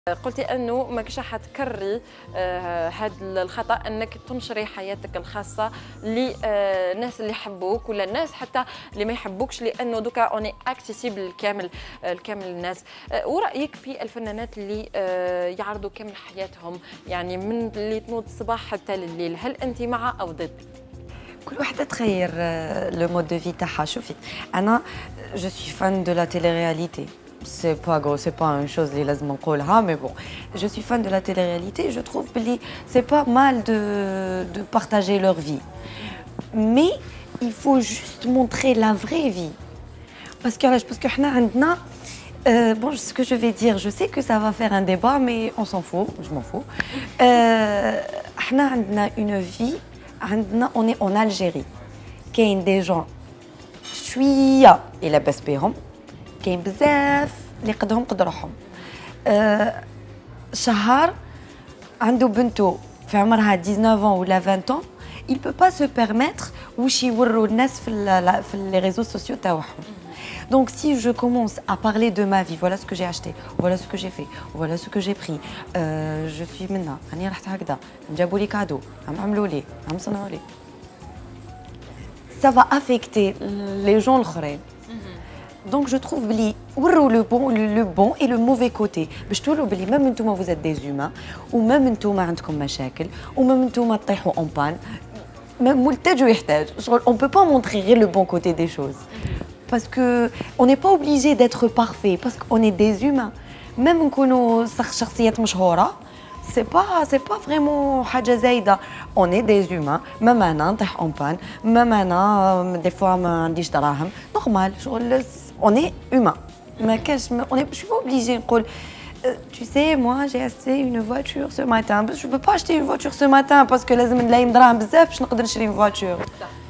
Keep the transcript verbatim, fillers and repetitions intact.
قلتي انه ماكش راح تكرري هذا الخطا انك تنشري حياتك الخاصه للناس اللي يحبوك ولا الناس حتى اللي ما يحبوكش، لانه دوكا اوني اكسيسيبل الكامل الكامل الناس. ورايك في الفنانات اللي يعرضوا كامل حياتهم، يعني من اللي تنوض الصباح حتى الليل، هل انت مع او ضد؟ كل وحده تغير لو مود دو في تاعها. شوفي انا جو سوي فان دو لا تيلي رياليتي. C'est pas gros, c'est pas une chose اللي لازم نقولها, mais bon, je suis fan de la télé-réalité et je trouve que c'est pas mal de, de partager leur vie. Mais il faut juste montrer la vraie vie. Parce que, parce que حنا عندنا, euh, bon, ce que je vais dire, je sais que ça va faire un débat, mais on s'en fout, je m'en fous. حنا عندنا une vie, عندنا, on est en Algérie. كاين des gens شوية يلبس بيهم, كاين بزاف اللي قدهم قد روحهم. أه شهر عنده بنته في عمرها دix-neuf ans ولا vingt ans, il peut pas se permettre واش يوروا الناس في في les réseaux sociaux تاعهم. Donc si je commence à parler de ma vie, voilà ce que j'ai acheté, voilà ce que j'ai fait, voilà ce que j'ai pris, euh, je suis منا راني رحت هكذا, جابوا لي كادو, عم عملوا لي, عم صنعوا لي, ça va affecter les gens الاخرين. Donc je trouve بلي وروا le bon le bon et le mauvais côté باش توروا بلي même نتوما vous êtes des humains ومام نتوما عندكم مشاكل ومام نتوما تطيحوا en panne, même محتاج ويحتاج. On peut pas montrer غير le bon côté des choses parce que on n'est pas obligé d'être parfait parce qu'on est des humains. même نكونوا شخصيات مشهورة, c'est pas c'est pas vraiment حاجة زايدة. on est des humains, même أنا نطيح en panne, même أنا des fois ما عنديش دراهم, normal. شغل on est humain. Mais on est, je suis pas obligée de dire, tu sais, moi j'ai acheté une voiture ce matin. Je ne peux pas acheter une voiture ce matin parce que لازم نلاقي دراهم بزاف باش نقدر نشري une voiture.